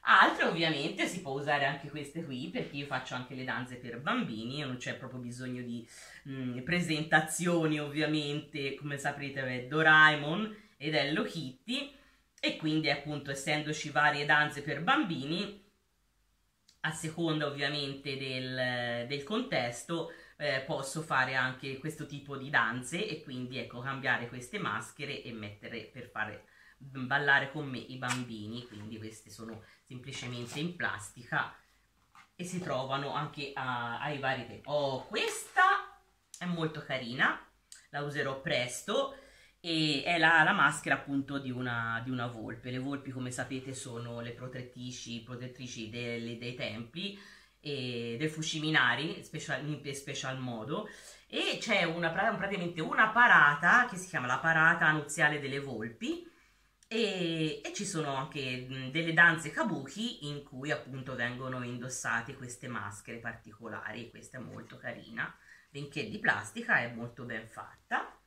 Altre ovviamente si può usare anche queste qui, perché io faccio anche le danze per bambini e non c'è proprio bisogno di presentazioni ovviamente, come saprete è Doraemon ed Hello Kitty, e quindi appunto essendoci varie danze per bambini, a seconda ovviamente del contesto, posso fare anche questo tipo di danze e quindi ecco cambiare queste maschere e mettere per fare ballare con me i bambini. Quindi queste sono semplicemente in plastica e si trovano anche ai vari tempi. Oh, questa è molto carina, la userò presto e è la maschera appunto di una volpe. Le volpi, come sapete, sono le protettrici dei templi e del Fushiminari in special modo, e c'è praticamente una parata che si chiama la parata nuziale delle volpi, e ci sono anche delle danze kabuki in cui appunto vengono indossate queste maschere particolari. Questa è molto carina, benché di plastica, è molto ben fatta.